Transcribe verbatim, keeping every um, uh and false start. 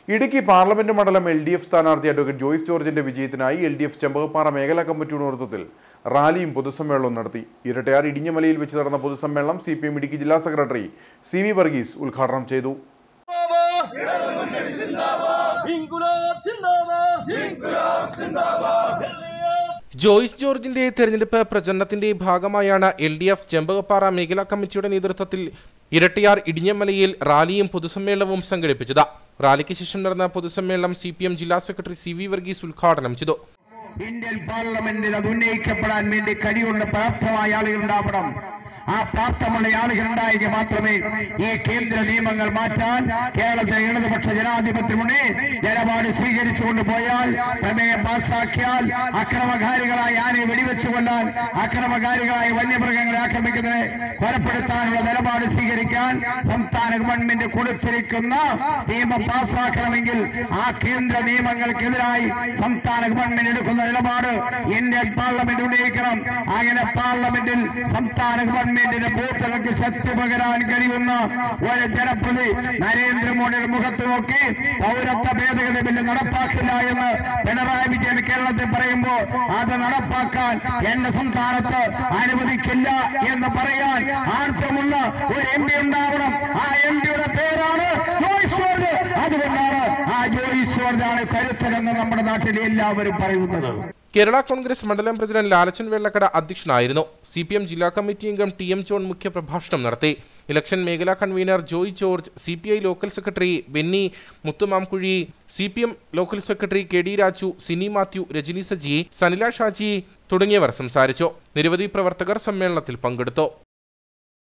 Idukki parliament മണ്ഡലം L D F സ്ഥാനാർത്ഥി advocate Joyce ജോർജിന്റെ വിജയത്തിനായി എൽ ഡി എഫ് ചെമ്പകപ്പാറ മേഖലാ കമ്മിറ്റിയുടെ നേതൃത്വത്തിൽ റാലിയും പൊതുസമ്മേളനവും നടത്തി. ഇരട്ടയാർ ഇടിഞ്ഞമലയിൽ വെച്ച് നടന്ന പൊതുസമ്മേളനം സി പി എം ഇടുക്കി ജില്ലാ സെക്രട്ടറി സി വി വർഗീസ് ഉദ്ഘാടനം ചെയ്തു. ജോയ്സ് ജോർജിന്റെ തെരഞ്ഞെടുപ്പ് പ്രചരണത്തിന്റെ ഭാഗമായാണ് എൽ ഡി എഫ് ചെമ്പകപ്പാറ മേഖലാ കമ്മിറ്റിയുടെ നേതൃത്വത്തിൽ ഇരട്ടയാർ ഇടിഞ്ഞമലയിൽ റാലിയും പൊതുസമ്മേളനവും സംഘടിപ്പിച്ചത്. റാലിക്ക് ശേഷം നടന്ന പൊതുസമ്മേളനം സി പി എം ജില്ലാ സെക്രട്ടറി സി വി വർഗീസ് ഉദ്ഘാടനം ചെയ്തു. ഇന്ത്യൻ പാർലമെന്റിൽ അത് ഉന്നയിക്കപ്പെടാൻ വേണ്ടി കഴിവുള്ള പ്രാപ്തമായ ആളുകൾ ഉണ്ടാവണം. ആ പ്രാപ്തമുള്ള ആളുകൾ ഉണ്ടായെങ്കിൽ മാത്രമേ ഈ കേന്ദ്ര നിയമങ്ങൾ മാറ്റാൻ കേരളത്തിലെ ഇടതുപക്ഷ ജനാധിപത്യ മുന്നണി നിലപാട് സ്വീകരിച്ചുകൊണ്ട് പോയാൽ, പ്രമേയം പാസാക്കിയാൽ അക്രമകാരികളായ ആനയെ വെടിവെച്ചുകൊല്ലാൻ, അക്രമകാരികളായ വന്യമൃഗങ്ങളെ ആക്രമിക്കുന്നതിനെ കൊലപ്പെടുത്താനുള്ള നിലപാട് സ്വീകരിക്കാൻ സംസ്ഥാന ഗവൺമെന്റ് കൊടുത്തിരിക്കുന്ന നിയമം പാസാക്കണമെങ്കിൽ ആ കേന്ദ്ര നിയമങ്ങൾക്കെതിരായി സംസ്ഥാന ഗവൺമെന്റ് എടുക്കുന്ന നിലപാട് ഇന്ത്യൻ പാർലമെന്റ് ഉന്നയിക്കണം. അങ്ങനെ പാർലമെന്റിൽ സംസ്ഥാന ഗവൺമെന്റ് ബൂത്തുകൾക്ക് ശക്തി പകരാൻ കഴിയുന്ന ഒരു ജനപ്രതി നരേന്ദ്രമോദിയുടെ മുഖത്ത് നോക്കി പൗരത്വ ഭേദഗതി ബില്ല് നടപ്പാക്കില്ല എന്ന് പിണറായി വിജയൻ കേരളത്തിൽ പറയുമ്പോൾ അത് നടപ്പാക്കാൻ എന്റെ സംസ്ഥാനത്ത് അനുവദിക്കില്ല എന്ന് പറയാൻ ആർജമുള്ള ഒരു എം പി ഉണ്ടാവണം. ആ എം പിയുടെ പേരാണ് ജോയ്സ് ജോർജ്. അതുകൊണ്ടാണ് ആ ജോയ്സ് ജോർജാണ് കരുത്തരെന്ന് നമ്മുടെ നാട്ടിൽ എല്ലാവരും പറയുന്നത്. കേരള കോൺഗ്രസ് മണ്ഡലം പ്രസിഡന്റ് ലാലച്ചൻ വെള്ളക്കട അധ്യക്ഷനായിരുന്നു. സി പി എം ജില്ലാ കമ്മിറ്റി അംഗം ടി എം ജോൺ മുഖ്യപ്രഭാഷണം നടത്തി. ഇലക്ഷൻ മേഖലാ convener Joy George, C P I local secretary Benny Muthumamkuzhi, C P M local secretary K D Raju, Sini Mathew, Rajani Saji, Sanila Shaji തുടങ്ങിയവർ സംസാരിച്ചു. നിരവധി പ്രവർത്തകർ സമ്മേളനത്തിൽ പങ്കെടുത്തു.